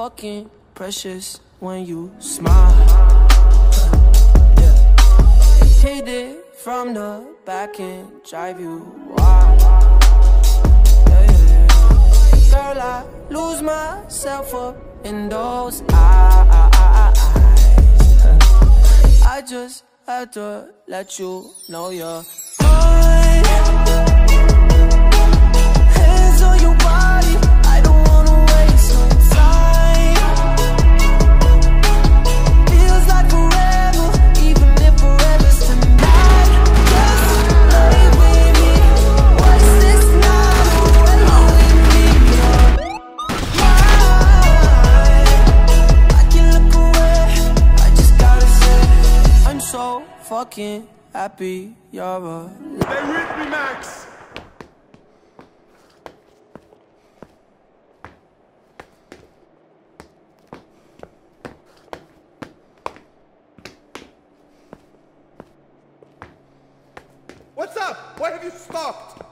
fucking precious when you smile. Yeah. Hit it from the back and drive you wild. Yeah, yeah, yeah. Girl, I lose myself up in those eyes. I just had to let you know you're mine. Hands on your body, I don't wanna waste no time. Feels like forever, even if forever's tonight. Just lay with me, what's this night away with me? You're mine. I can look away, I just gotta say I'm so fucking happy you're alive. Stay with me, Max! What's up? Why have you stopped?